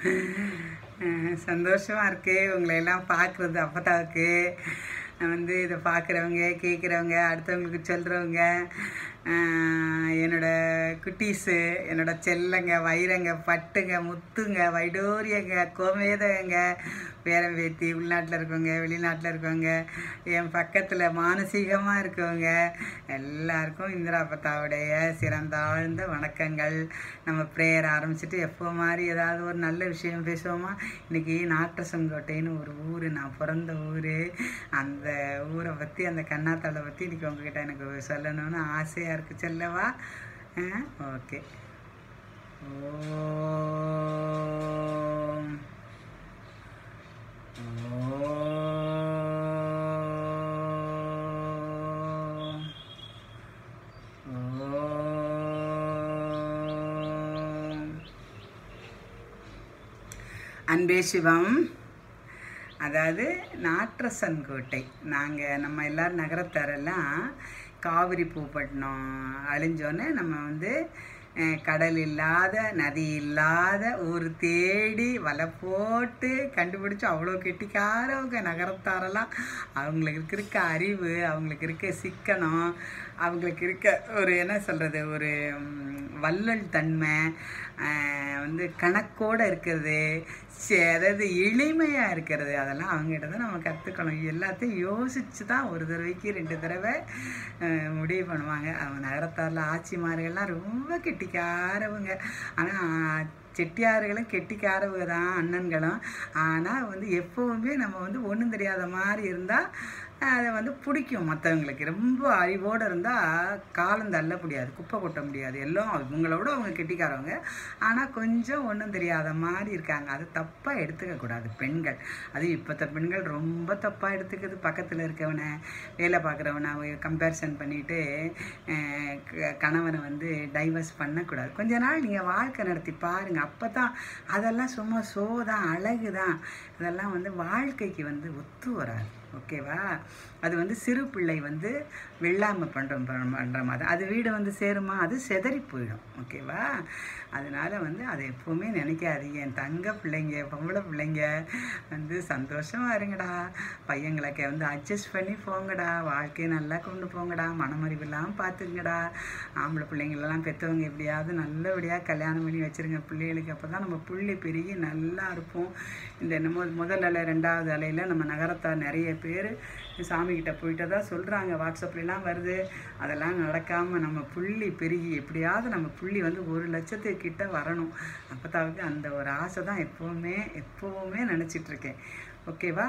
சந்தோஷமாக இருக்குது உங்களை எல்லாம் பார்க்குறது. அப்பதாவுக்கு வந்து இதை பார்க்குறவங்க, கேட்குறவங்க, அடுத்தவங்களுக்கு சொல்கிறவங்க, என்னோட குட்டீஸு, என்னோட செல்லங்க, வைரங்க, பட்டுங்க, முத்துங்க, வைடோரியங்க, கோமேதங்க, பேரன் பேத்தி, உள்நாட்டில் இருக்கவங்க, வெளிநாட்டில் இருக்கவங்க, என் பக்கத்தில் மானசீகமாக இருக்கவங்க எல்லாருக்கும் இந்திரா அப்பத்தாவுடைய சிறந்தாழ்ந்த வணக்கங்கள். நம்ம ப்ரேயர் ஆரம்பிச்சுட்டு எப்போ மாதிரி ஏதாவது ஒரு நல்ல விஷயம் பேசுவோமா? இன்றைக்கி நாட்டசங்கோட்டைன்னு ஒரு ஊர், நான் பிறந்த ஊர். அந்த ஊரை பற்றி, அந்த கண்ணாத்தாளை பற்றி இன்றைக்கி உங்ககிட்ட எனக்கு சொல்லணும்னு ஆசையாக இருக்குது. சொல்லவா? ஓகே. அன்பே சிவம். அதாவது நாட்டரசன்கோட்டை, நம்ம எல்லோரும் நகரத்தாரெல்லாம் காவிரி பூப்பட்டினம் அழிஞ்சோன்னே நம்ம வந்து கடல் இல்லாத, நதி இல்லாத ஊர் தேடி வலை போட்டு கண்டுபிடிச்சி அவ்வளோ கெட்டிக்காரவங்க நகரத்தாரெல்லாம். அவங்களுக்கு இருக்க அறிவு, அவங்களுக்கு இருக்க சிக்கனம், அவங்களுக்கு இருக்க ஒரு என்ன சொல்கிறது, ஒரு வள்ளல் தன்மை, வந்து கணக்கோடு இருக்கிறது, அதாவது எளிமையாக இருக்கிறது, அதெல்லாம் அவங்ககிட்ட தான் நம்ம கற்றுக்கணும். எல்லாத்தையும் யோசித்து தான் ஒரு தடவைக்கு 2 தடவை முடிவு பண்ணுவாங்க. அவங்க நகரத்தாரில் ஆட்சிமார்கள்லாம் ரொம்ப கெட்டிக்காரவங்க. ஆனால் செட்டியார்களும் கெட்டிக்காரவங்க தான், அண்ணன்களும். ஆனால் வந்து எப்போவுமே நம்ம வந்து ஒன்றும் தெரியாத மாதிரி இருந்தால் அதை வந்து பிடிக்கும் மற்றவங்களுக்கு. ரொம்ப அறிவோடு இருந்தால் காலம் தள்ள முடியாது, குப்பை கொட்ட முடியாது. எல்லாம் இவங்களோட அவங்க கெட்டிக்காரவங்க, ஆனால் கொஞ்சம் ஒன்றும் தெரியாத மாதிரி இருக்காங்க. அது தப்பாக எடுத்துக்கக்கூடாது பெண்கள். அது இப்போத்த பெண்கள் ரொம்ப தப்பாக எடுத்துக்குது. பக்கத்தில் இருக்கவனை, வேலை பார்க்குறவனை கம்பேரிசன் பண்ணிவிட்டு கணவனை வந்து டைவர்ஸ் பண்ணக்கூடாது. கொஞ்ச நாள் நீங்கள் வாழ்க்கை நடத்தி பாருங்கள். அப்போ தான் அதெல்லாம் சும்மா ஷோ தான், அழகு தான். அதெல்லாம் வந்து வாழ்க்கைக்கு வந்து ஒத்து வராது. ஓகேவா? அது வந்து சிறு பிள்ளை வந்து வெள்ளாமை பண்ணுற மாதிரி அது வீடு வந்து சேருமா? அது செதறி போயிடும். ஓகேவா? அதனால் வந்து அதை எப்போவுமே நினைக்காதீங்க. என் தங்க பிள்ளைங்க, பொம்பளை பிள்ளைங்க வந்து சந்தோஷமாக இருங்கடா. பையங்களுக்கு வந்து அட்ஜஸ்ட் பண்ணி போங்கடா. வாழ்க்கையை நல்லா கொண்டு போங்கடா. மனமறிவெல்லாம் பார்த்துங்கடா. ஆம்பளை பிள்ளைங்களெல்லாம் பெற்றவங்க எப்படியாவது நல்லபடியாக கல்யாணம் பண்ணி வச்சுருங்க பிள்ளைகளுக்கு. அப்போ தான் நம்ம பிள்ளை பெருகி நல்லா இருப்போம். இந்த என்னமோ முதல் அலை 2வது அலையில் நம்ம நகரத்தார் நிறைய பேர் சாமிக்கிட்ட போயிட்டு தான் சொல்கிறாங்க, வாட்ஸ்அப்லாம் வருது. அதெல்லாம் நடக்காமல் நம்ம புள்ளி பெருகி எப்படியாவது நம்ம புள்ளி வந்து 1 லட்சத்துக்கிட்ட வரணும். அப்போதாவது அந்த ஒரு ஆசை தான் எப்போவுமே நினச்சிட்ருக்கேன். ஓகேவா?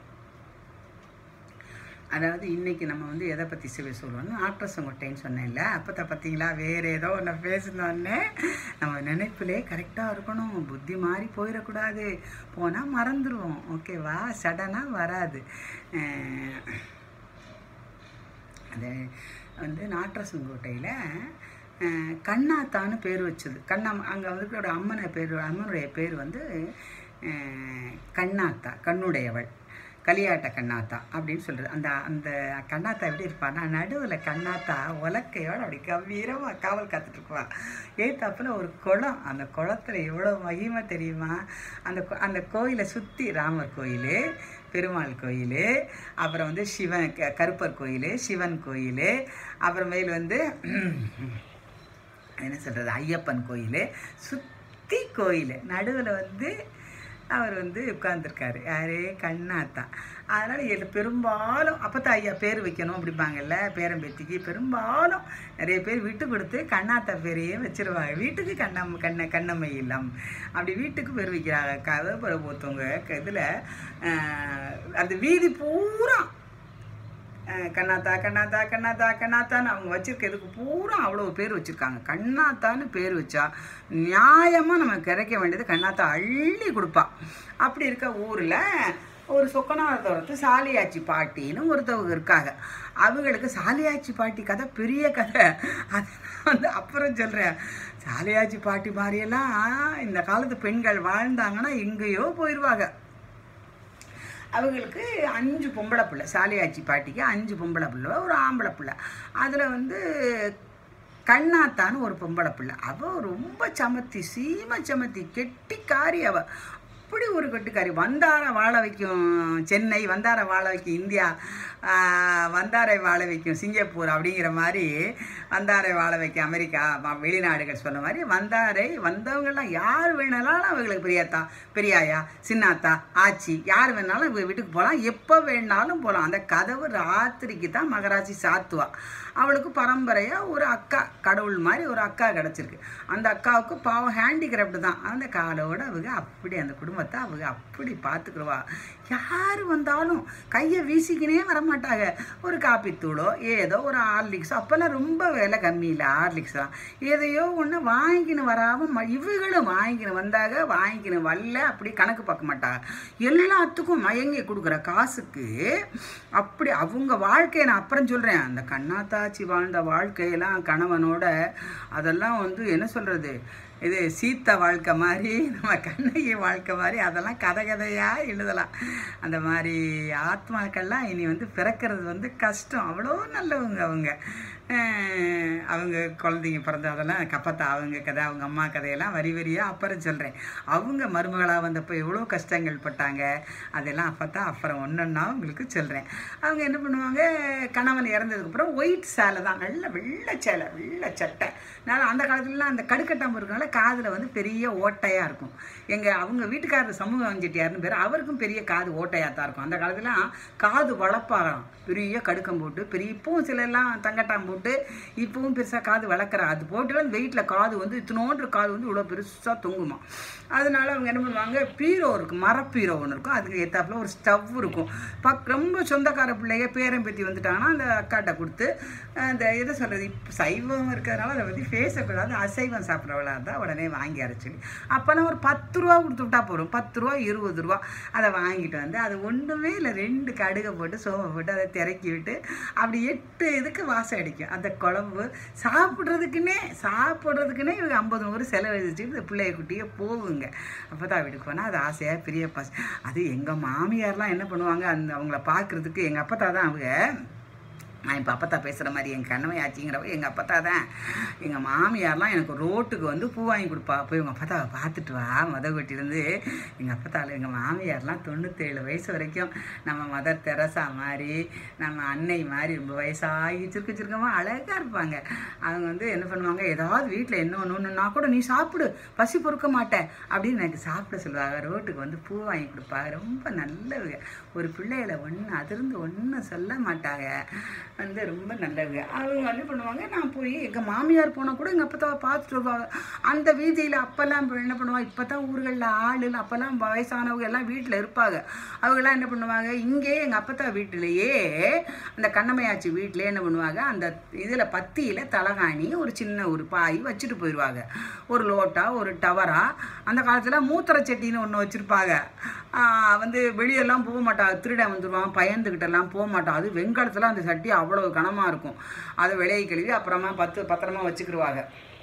அதாவது இன்றைக்கி நம்ம வந்து எதை பற்றி சொல்லுவோம்னா நாட்டரசங்கோட்டைன்னு சொன்னேன்ல. அப்போ பார்த்தீங்களா, வேறு ஏதோ ஒன்று பேசினோடனே நம்ம நினைப்பிலே கரெக்டாக இருக்கணும். புத்தி மாறி போயிடக்கூடாது. போனால் மறந்துடுவோம். ஓகேவா? சடனாக வராது. அது வந்து நாட்டரசங்கோட்டையில் கண்ணாத்தான்னு பேர் வச்சது. அங்கே வந்து அம்மனுடைய பேர் வந்து கண்ணாத்தா, கண்ணுடையவள், களியாட்ட கண்ணாத்தா அப்படின்னு சொல்கிறது. அந்த கண்ணாத்தா எப்படி இருப்பான்னா, நடுவில் கண்ணாத்தா உலக்கையோடு அப்படி கம்பீரமாக காவல் காத்துட்ருக்குவா. ஏத்தாப்பில் ஒரு குளம். அந்த குளத்தில் எவ்வளோ மகிமை தெரியுமா? அந்த கோயிலை சுற்றி ராமர் கோயில், பெருமாள் கோயில், அப்புறம் வந்து கருப்பர் கோயில், சிவன் கோயில், அப்புறமேல் வந்து என்ன சொல்கிறது, ஐயப்பன் கோயில், சுற்றி கோயில், நடுவில் வந்து அவர் வந்து உட்கார்ந்துருக்காரு. யார்? கண்ணாத்தா. அதனால் பெரும்பாலும் அப்போத்தான் ஐயா பேர் வைக்கணும் அப்படிம்பாங்கல்ல, பேரம்பேத்திக்கு. பெரும்பாலும் நிறைய பேர் விட்டு கொடுத்து கண்ணாத்தா பேரையே வச்சுருவாங்க. வீட்டுக்கு கண்ணம்மை இல்லம் அப்படி வீட்டுக்கு பேர் வைக்கிறாங்க. கதை ஒருத்தவங்க இதில் அந்த வீதி பூரா கண்ணாத்தா கண்ணாத்தா கண்ணாத்தா கண்ணாத்தான்னு அவங்க வச்சுருக்கிறதுக்கு பூரா அவ்வளோ பேர் வச்சுருக்காங்க. கண்ணாத்தான்னு பேர் வச்சா நியாயமாக நமக்கு கிடைக்க வேண்டியது கண்ணாத்தா அள்ளி கொடுப்பா. அப்படி இருக்க ஊரில் ஒரு சொக்கநாதபுரத்து சாலியாச்சி பாட்டின்னு ஒருத்தவங்க இருக்காங்க. அவங்களுக்கு சாலியாச்சி பாட்டி கதை பெரிய கதை. அது வந்து அப்புறம் சொல்கிறேன். சாலியாச்சி பாட்டி மாதிரியெல்லாம் இந்த காலத்து பெண்கள் வாழ்ந்தாங்கன்னா எங்கேயோ போயிடுவாங்க. அவங்களுக்கு 5 பொம்பளை பிள்ளை. சாலியாச்சி பாட்டிக்கு 5 பொம்பளை பிள்ளை, ஒரு ஆம்பளை பிள்ளை. அதில் வந்து கண்ணாத்தான்னு ஒரு பொம்பளை பிள்ளை. அவள் ரொம்ப சமத்தி, சமத்தி கெட்டிக்காரி. அவள் அப்படி ஒரு கெட்டிக்காரி. வந்தாரை வாழ வைக்கும் சென்னை, வந்தாரை வாழ வைக்கும் இந்தியா, வந்தாரை வாழ வைக்கும் சிங்கப்பூர் அப்படிங்கிற மாதிரி, வந்தாரை வாழ வைக்கும் அமெரிக்கா, வெளிநாடுகள் சொன்ன மாதிரி வந்தாரை வந்தவங்கெல்லாம் யார் வேணாலும் அவங்களுக்கு பெரியாத்தா, பெரியாயா, சின்னாத்தா, ஆச்சி, யார் வேணாலும் வீட்டுக்கு போகலாம், எப்போ வேணாலும் போகலாம். அந்த கதவு ராத்திரிக்கு தான் மகராசி சாத்துவா. அவளுக்கு பரம்பரையாக ஒரு அக்கா, கடவுள் மாதிரி ஒரு அக்கா கிடச்சிருக்கு. அந்த அக்காவுக்கு பாவம் ஹேண்டிகிராஃப்ட் தான். அந்த காலோட அவங்க அப்படி அந்த குடும்பத்தை அவங்க அப்படி பார்த்துக்குருவா. யார் வந்தாலும் கையை வீசிக்கினே வரமாட்டாங்க. ஒரு காப்பித்தூளோ ஏதோ ஒரு ஹார்லிக்ஸோ, அப்போல்லாம் ரொம்ப விலை கம்மி இல்லை ஹார்லிக்ஸ் தான், எதையோ ஒன்று வாங்கின்னு வராமல் இவங்களும் வாங்கின்னு வந்தாங்க. வாங்கின்னு வரல அப்படி கணக்கு பார்க்க மாட்டாங்க. எல்லாத்துக்கும் மயங்கி கொடுக்குற காசுக்கு அப்படி அவங்க வாழ்க்கையை நான் அப்புறம் சொல்கிறேன். அந்த கண்ணாத்தாச்சி வாழ்ந்த வாழ்க்கையெல்லாம் கணவனோட அதெல்லாம் என்ன சொல்கிறது, இது சீத்த வாழ்க்கை மாதிரி, நம்ம கண்ணகி வாழ்க்கை மாதிரி, அதெல்லாம் கதையாக எழுதலாம். அந்த மாதிரி ஆத்மாக்கள்லாம் இனி பிறக்கிறது கஷ்டம். அவ்வளோ நல்லவங்க அவங்க குழந்தைங்க பிறந்த அதெல்லாம் கப்பத்தா அவங்க கதை, அவங்க அம்மா கதையெல்லாம் வரியாக அப்புறம் சொல்கிறேன். அவங்க மருமகளாக வந்தப்போ எவ்வளோ கஷ்டங்கள் பட்டாங்க, அதெல்லாம் அப்புறம் ஒன்றொன்னா உங்களுக்கு சொல்கிறேன். அவங்க என்ன பண்ணுவாங்க, கணவன் இறந்ததுக்கப்புறம் ஒயிட் சேலை தான், நல்ல வெள்ளை சேலை, வெள்ளை சட்டை. நான் அந்த காலத்துலலாம் அந்த கடுக்கட்டாமல் இருக்கனால காதில் பெரிய ஓட்டையாக இருக்கும். அவங்க வீட்டுக்காரர் சமூகம் செட்டியார்னு பேர், அவருக்கும் பெரிய காது ஓட்டையாக தான் இருக்கும். அந்த காலத்துலாம் காது வளர்ப்பாராம், பெரிய கடுக்கம் போட்டு, பெரிய இப்பவும் சிலெல்லாம் தங்கட்டாம் போட்டு, இப்பவும் பெருசாக காது வளர்க்குறா. அது போட்டுலாம் வெயிட்டில் காது இத்தினோன்ற காது இவ்வளோ பெருசாக தொங்குமா. அதனால அவங்க என்ன பண்ணுவாங்க, பீரோ இருக்கும், மரப்பீரோ ஒன்று இருக்கும், அதுக்கு ஏற்றாப்புல ஒரு ஸ்டவ் இருக்கும். ரொம்ப சொந்தக்கார பிள்ளைங்க பேரன் பேத்தி வந்துட்டாங்கன்னா அந்த அக்காட்ட கொடுத்து, அந்த எதை சொல்கிறது, இப்போ சைவம் இருக்கிறதுனால அதை பற்றி பேசக்கூடாது, அசைவம் சாப்பிட்றவளாக இருந்தால் உடனே வாங்கி அரைச்சிடு. அப்போல்லாம் ஒரு 10 ரூபா கொடுத்து விட்டா போகிறோம், 10 ரூபா 20 ரூபா. அதை வாங்கிட்டு அது ஒன்றுமே இல்லை, 2 கடுகை போட்டு சோமை போட்டு அதை திறக்கி விட்டு அப்படி 8 இதுக்கு வாசம் அடிக்கும். அந்த குழம்பு சாப்பிட்றதுக்குன்னே இவங்க 50-100 செலவு வச்சுட்டு இந்த பிள்ளைய குட்டியை போகுங்க. அப்போ தான் வீட்டுக்கு போனால் அது ஆசையாக பெரிய அது எங்கள் மாமியார்லாம் என்ன பண்ணுவாங்க, அவங்கள பார்க்குறதுக்கு எங்கள் அப்பத்தா தான் அவங்க. நான் இப்போ அப்பத்தா பேசுகிற மாதிரி எங்கள் கண்ணவை ஆச்சிங்கிறவ எங்கள் அப்பத்தா தான். எங்கள் மாமியார்லாம் எனக்கு ரோட்டுக்கு பூ வாங்கி கொடுப்பா. போய் உங்கள் அப்பத்தாவை பார்த்துட்டு வா மதகுட்டிலேருந்து. எங்கள் அப்பத்தாவில் எங்கள் மாமியார்லாம் 97 வயசு வரைக்கும் நம்ம மதர் தெரசா மாதிரி, நம்ம அன்னை மாதிரி ரொம்ப வயசாகி சுருக்கமாக அழகாக இருப்பாங்க. அவங்க என்ன பண்ணுவாங்க, ஏதாவது வீட்டில் என்ன ஒன்றுன்னா கூட நீ சாப்பிடு, பசி பொறுக்க மாட்டேன் அப்படின்னு எனக்கு சாப்பிட சொல்லுவாங்க. ரோட்டுக்கு பூ வாங்கி கொடுப்பாங்க. ரொம்ப நல்லவங்க. ஒரு பிள்ளைகளை அதிர்ந்து ஒன்றும் சொல்ல மாட்டாங்க. ரொம்ப நல்லவங்க. அவங்க என்ன பண்ணுவாங்க, நான் போய் எங்கள் மாமியார் போனால் கூட எங்கள் அப்பத்தாவை பார்த்துட்டு வருவாங்க. அந்த வீதியில் அப்போல்லாம் என்ன பண்ணுவாங்க, இப்போ தான் ஊர்களில் ஆள், அப்போல்லாம் வயசானவங்க எல்லாம் வீட்டில் இருப்பாங்க. அவங்கெல்லாம் என்ன பண்ணுவாங்க, இங்கே எங்கள் அப்பத்தா வீட்டிலேயே அந்த கண்ணம்மையாச்சி வீட்டிலே என்ன பண்ணுவாங்க, அந்த இதில் பத்தியில் தலகாணி ஒரு சின்ன ஒரு பாய் வச்சுட்டு போயிடுவாங்க. ஒரு லோட்டா, ஒரு டவரா. அந்த காலத்தில் மூத்திர சட்டின்னு ஒன்று வச்சுருப்பாங்க. வெளியெல்லாம் போக மாட்டாங்க, திருட வந்துடுவான், பயந்துக்கிட்டெல்லாம் போக மாட்டான். அது வெண்கலத்தில் அந்த சட்டி அவ்வளோ கனமாக இருக்கும். அதை விலையை கழுவி அப்புறமா பத்திரமா வச்சுக்கிடுவாங்க.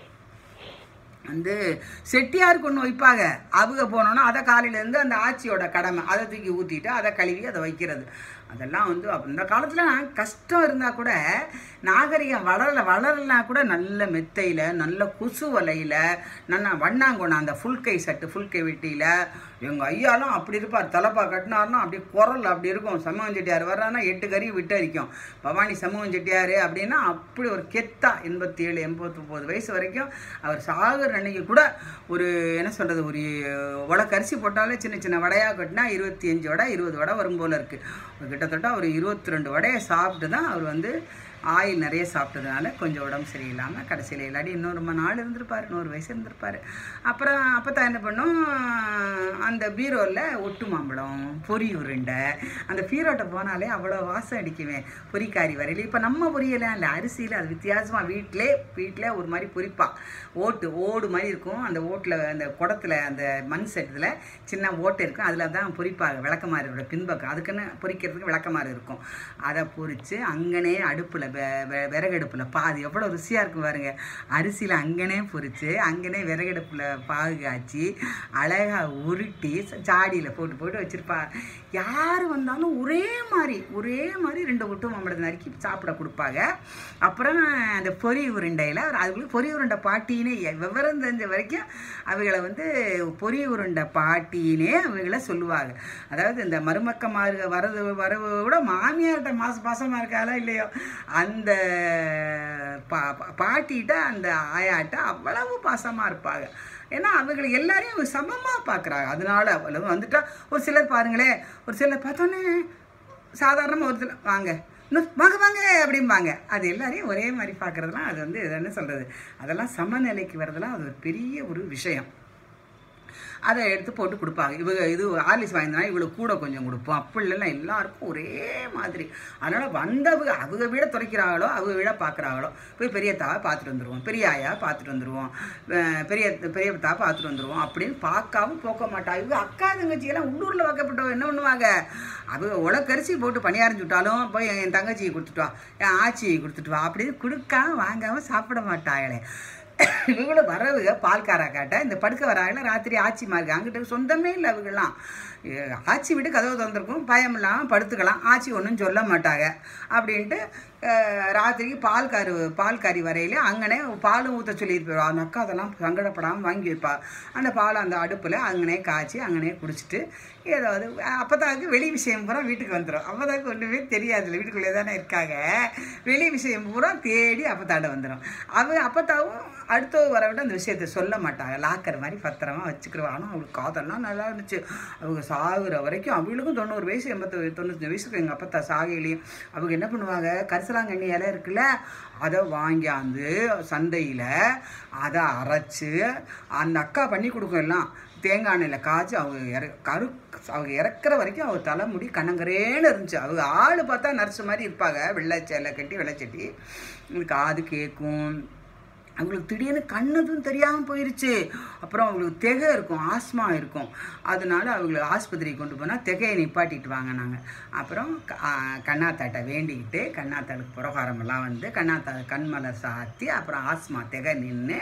செட்டியாருக்கு ஒன்று வைப்பாங்க. அவங்க போனோன்னா அதை காலையிலேருந்து அந்த ஆச்சியோட கடமை, அதை தூக்கி ஊற்றிட்டு அதை கழுவி அதை வைக்கிறது. அதெல்லாம் அந்த காலத்தில் கஷ்டம் இருந்தால் கூட, நாகரிகம் வளரலைனா கூட நல்ல மெத்தையில், நல்ல குசு வலையில், நல்ல வண்ணாங்கோணம் அந்த ஃபுல்கை சட்டு, ஃபுல்கை வெட்டியில் எங்கள் ஐயாலாம் அப்படி இருப்பார். தலைப்பா கட்டினார்னா அப்படியே குரல் அப்படி இருக்கும். சமூகம் செட்டியார் வர்றாருன்னா 8 கறி விட்டு அரிக்கும். பவானி சமூகம் செட்டியார் அப்படின்னா அப்படி ஒரு கெத்தா 87-89 வயசு வரைக்கும் அவர் சாகர் அன்னைக்கு கூட ஒரு என்ன சொல்கிறது, ஒரு உலக்கரிசி போட்டாலே சின்ன சின்ன வடையாக கட்டினா 25 வடை 20 வடை வரும் போல் இருக்குது. கிட்டத்தட்ட ஒரு 22 வடையை சாப்பிட்டு தான் அவர் ஆயில் நிறைய சாப்பிட்டதுனால கொஞ்சம் உடம்பு சரியில்லாமல் கடைசியில் இல்லாட்டி இன்னும் ரொம்ப நாள் இருந்திருப்பார், 100 வயசு இருந்திருப்பார். அப்புறம் அப்போத்தான் என்ன பண்ணோம், அந்த பீரோவில் ஒட்டு மாம்பழம், பொரி உருண்டை, அந்த பீரோட்டை போனாலே அவ்வளோ வாசம் அடிக்குவேன். பொரிக்காரி வரையில் இப்போ நம்ம பொரியலாம் இல்லை, அரிசியில் அது வித்தியாசமாக வீட்டிலே ஒரு மாதிரி பொரிப்பா. ஓடு மாதிரி இருக்கும். அந்த ஓட்டில் அந்த குடத்தில் அந்த மண் செட்டத்தில் சின்ன ஓட்டை இருக்கும், அதில் தான் பொரிப்பாங்க. விளக்கமாரோட பின்பக்கம் அதுக்குன்னு பொரிக்கிறதுக்கு விளக்கமாறு இருக்கும். அதை பொரித்து அங்கனே அடுப்பில் விறகடுப்பில் அது எவ்வளோ ருசியாக இருக்கும் பாருங்க. அரிசியில் அங்கனே பொரித்து அங்கனே விறகடுப்பில் பாகு காய்ச்சி அழகாக உருட்டி சாடியில் போட்டு வச்சுருப்பா. யார் வந்தாலும் ஒரே மாதிரி 2 குட்டும் மாம்பழத்தை நறுக்கி சாப்பிட கொடுப்பாங்க. அப்புறம் அந்த பொரி உருண்டையில் அதுக்குள்ளே பொரி உருண்டை பாட்டின்னு விவரம் தெரிஞ்ச வரைக்கும் அவைகளை வந்து பொரி உருண்டை பாட்டினே அவைகளை சொல்லுவாங்க. அதாவது இந்த மருமக்கமாக வரவு விட மாமியார்கிட்ட பாசமாக இருக்காளோ இல்லையோ அந்த பாட்டிகிட்ட அந்த ஆயாட்ட அவ்வளவு பாசமாக இருப்பாங்க. ஏன்னா அவங்களை எல்லாரையும் அவங்க சமமாக பார்க்குறாங்க. அதனால வந்துட்டா ஒரு சிலர் பாருங்களேன், ஒரு சிலர் பார்த்தோன்னே சாதாரணமாக ஒரு சிலர் வாங்க வாங்க அப்படிம்பாங்க. அது எல்லாரையும் ஒரே மாதிரி பார்க்குறதுலாம் அது வந்து என்ன சொல்கிறது, அதெல்லாம் சமநிலைக்கு வர்றதுலாம் அது ஒரு பெரிய ஒரு விஷயம். அதை எடுத்து போட்டு கொடுப்பாங்க. இது ஆர்லிஸ் வாங்கினா இவ்வளோ கூட கொஞ்சம் கொடுப்போம். அப்படி இல்லைன்னா எல்லாருக்கும் ஒரே மாதிரி. அதனால் அவங்க வீட துறைக்கிறாங்களோ அவங்க வீட பார்க்குறாங்களோ போய் பெரிய தாவை பார்த்துட்டு வந்துடுவோம், பெரிய ஆயா பார்த்துட்டு வந்துடுவோம், பெரிய தாவை பார்த்துட்டு வந்துடுவோம் அப்படின்னு பார்க்காம போக்க மாட்டாங்க. இவங்க அக்கா தங்கச்சியெல்லாம் உள்ளூரில் வைக்கப்பட்டவங்க என்ன பண்ணுவாங்க, அவங்க உலக்கரிசி போட்டு பணியாரஞ்சு விட்டாலும் போய் என் தங்கச்சியை கொடுத்துட்டு வா, என் ஆச்சியை கொடுத்துட்டு வா அப்படின்னு கொடுக்காம வாங்காமல் சாப்பிட மாட்டாங்களே. இவங்களும் வரவுக பால்காரா காட்ட இந்த படுக்க வராங்கள ராத்திரி ஆச்சி மார்க்கு அங்கிட்ட சொந்தமே இல்லை. அவங்கெல்லாம் ஆச்சி விட்டு கதவு திறந்துருக்கும், பயம் இல்லாமல் படுத்துக்கலாம், ஆச்சி ஒன்றும் சொல்ல மாட்டாங்க அப்படின்ட்டு ராத்திரிக்கு பால்காரி வரையில அங்கனே பாலும் ஊற்ற சொல்லிட்டு போயிடுவா. அந்த அக்கா அதெல்லாம் சங்கடப்படாமல் வாங்கி வைப்பா. அந்த பாலை அந்த அடுப்பில் அங்கனே காய்ச்சி அங்கனே குடிச்சிட்டு ஏதாவது அப்பத்தாவுக்கு வெளி விஷயம் பூரா வீட்டுக்கு வந்துடும். அப்பத்தாவுக்கு ஒன்றுமே தெரியாதுல்ல, வீட்டுக்குள்ளே தானே இருக்காங்க. வெளி விஷயம் பூரா தேடி அப்பத்தாட்ட வந்துடும். அப்பத்தாவும் அடுத்த வர விட அந்த விஷயத்தை சொல்ல மாட்டாங்க, லாக்கர் மாதிரி பத்திரமா வச்சுக்கிடுவாங்க. ஆனால் அவங்களுக்கு காதெல்லாம் நல்லா இருந்துச்சு. அவங்க சாகுற வரைக்கும் அவங்களுக்கும் 90 வயசு 95 வயசுக்கு எங்கள் அப்பத்தா சாகையிலையும் அவங்க என்ன பண்ணுவாங்க, கரிசலாங்கண்ணி இலை இருக்குல்ல அதை வாங்கியாந்து சந்தையில் அதை அரைச்சி அந்த அக்கா பண்ணி கொடுக்கும். எல்லாம் தேங்காய் எண்ணெயில் காய்ச்சி அவங்க இறக்குற வரைக்கும் அவங்க தலைமுடி கண்ணங்கரேன்னு இருந்துச்சு. அவங்க ஆள் பார்த்தா நர்ஸு மாதிரி இருப்பாங்க, வெள்ளைச்சேலை கட்டி வெள்ளைச்சட்டி, காது கேட்கும். அவங்களுக்கு திடீர்னு கண்ணதும் தெரியாமல் போயிடுச்சு. அப்புறம் அவங்களுக்கு திகை இருக்கும், ஆஸ்மா இருக்கும். அதனால அவங்களை ஆஸ்பத்திரிக்கு கொண்டு போனால் திகையை நிப்பாட்டிட்டு வாங்க நாங்கள். அப்புறம் கண்ணாத்தாட்டை வேண்டிக்கிட்டு கண்ணாத்தாளுக்கு புரகாரமெல்லாம் வந்து கண்ணாத்தா கண்மலர் சாத்தி அப்புறம் ஆஸ்மா திகை நின்று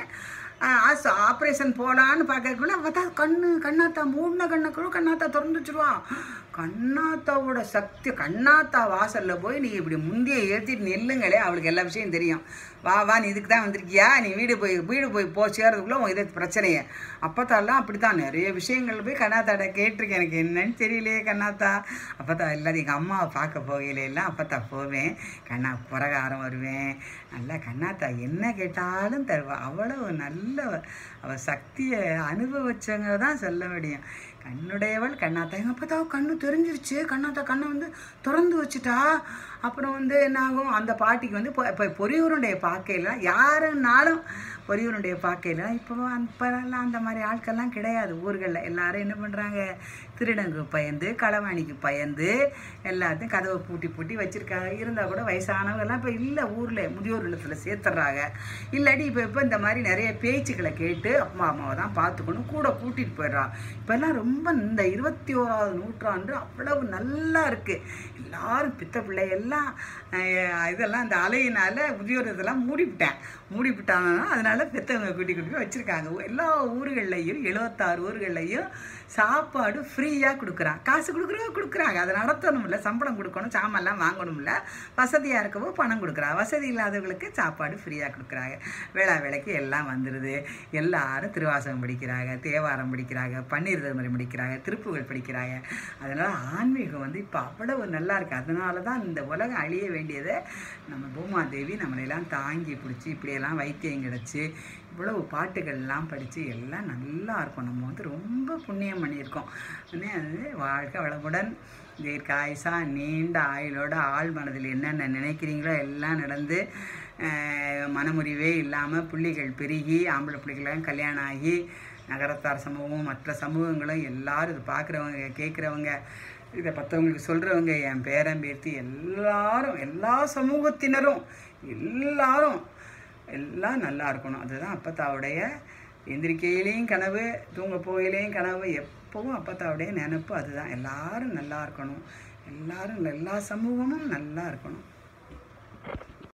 ஆப்ரேஷன் போகலான்னு பார்க்கக்குள்ள பார்த்தா கண்ணாத்தா மூடின கண்ணக்குள்ள கண்ணாத்தா திறந்து வச்சுருவா. கண்ணாத்தாவோட சக்தி, கண்ணாத்தா வாசலில் போய் நீ இப்படி முந்தியை ஏற்றிட்டு நெல்லுங்களே, அவளுக்கு எல்லா விஷயம் தெரியும். வா நீ இதுக்கு தான் வந்திருக்கியா, நீ வீடு போய் சேர்றதுக்குள்ளே உன் இது பிரச்சனையே. அப்பத்தாலாம் அப்படி தான் நிறைய விஷயங்கள் போய் கண்ணாத்தாட்ட கேட்டிருக்கேன். எனக்கு என்னன்னு தெரியலையே கண்ணாத்தா. அப்பத்தா எல்லாரும் எங்கள் அம்மாவை பார்க்க போகையிலாம் அப்பத்தா போவேன், புரகாரம் வருவேன். நல்லா கண்ணாத்தா என்ன கேட்டாலும் தருவா. அவ்வளவு நல்ல அவள் சக்தியை அனுபவிச்சவங்க தான் சொல்ல முடியும். கண்ணுடையவள் கண்ணாத்தா. எங்கள் அப்பத்தா கண்ணு தெரிஞ்சிருச்சு. கண்ணாத்தா கண்ணை வந்து திறந்து வச்சுட்டா. அப்புறம் வந்து என்னாகும், அந்த பாட்டிக்கு வந்து இப்போ பொரியூருடைய பார்க்கையிலாம் யாருன்னாலும் பொரியூருடைய பார்க்கையிலாம் இப்போலாம் அந்த மாதிரி ஆட்கள்லாம் கிடையாது ஊர்களில். எல்லாரும் என்ன பண்ணுறாங்க, திருடங்கு பயந்து களவாணிக்கு பயந்து எல்லாத்தையும் கதவை பூட்டி வச்சுருக்காங்க. இருந்தால் கூட வயசானவங்கெல்லாம் இப்போ இல்லை, ஊரில் முதியோர் இல்லத்தில் சேர்த்துட்றாங்க. இல்லாட்டி இப்போ இந்த மாதிரி நிறைய பேச்சுக்களை கேட்டு அப்பா அம்மாவை தான் பார்த்துக்கணும் கூட கூட்டிகிட்டு போயிடுறான். இப்போல்லாம் ரொம்ப இந்த 21ஆவது நூற்றாண்டு அவ்வளவு நல்லா இருக்குது. எல்லாரும் பித்த பிள்ளையெல்லாம் இதெல்லாம் இந்த அலையினால் முதியோர் இதெல்லாம் மூடிவிட்டாங்கன்னா அதனால் பெற்றவங்க கூட்டி போய் வச்சுருக்காங்க. எல்லா ஊர்கள்லையும் 76 ஊர்கள்லையும் சாப்பாடு ஃப்ரீயாக கொடுக்குறாங்க. காசு கொடுக்குறாங்க. அதை நடத்தணும்ல, சம்பளம் கொடுக்கணும், சாமான்லாம் வாங்கணும்ல, வசதியாக இருக்கவோ பணம் கொடுக்குறாங்க, வசதி இல்லாதவங்களுக்கு சாப்பாடு ஃப்ரீயாக கொடுக்குறாங்க. வேளைக்கு எல்லாம் வந்துடுது. எல்லாரும் திருவாசகம் படிக்கிறாங்க, தேவாரம் படிக்கிறாங்க, பன்னீர் திருமுறை படிக்கிறாங்க, திருப்புகள் படிக்கிறாங்க. அதனால் ஆன்மீகம் வந்து இப்போ அவ்வளவு நல்லா இருக்குது. அதனால தான் இந்த உலகம் அழிய வேண்டியதை நம்ம பூமாதேவி நம்மளையெல்லாம் தாங்கி பிடிச்சி இப்படியெல்லாம் வைத்தியம் கிடச்சி இவ்வளவு பாட்டுகள்லாம் படித்து எல்லாம் நல்லா இருக்கும். நம்ம வந்து ரொம்ப புண்ணியம் பண்ணியிருக்கோம். அது வாழ்க்கை வளமுடன் தீர்க்காயுசா நீண்ட ஆயுளோட ஆள் மனதில் என்னென்ன நினைக்கிறீங்களோ எல்லாம் நடந்து மனமுறிவே இல்லாமல் பிள்ளைகள் பெருகி ஆம்பளை பிள்ளைகளாம் கல்யாணம் ஆகி நகரத்தார் சமூகம் மற்ற சமூகங்களும் எல்லாரும் இது பார்க்குறவங்க கேட்குறவங்க இதை மற்றவங்களுக்கு சொல்கிறவங்க என் பேரன் பேர்த்தி எல்லாரும் எல்லா சமூகத்தினரும் எல்லாம் நல்லா இருக்கணும். அதுதான் அப்பத்தாவுடைய எந்திரிக்கையிலையும் கனவு, தூங்க போயிலையும் கனவு, எப்பவும் அப்பத்தாவுடைய நினைப்பு அதுதான். எல்லாரும் நல்லா இருக்கணும், எல்லாரும் எல்லா சமூகமும் நல்லா இருக்கணும்.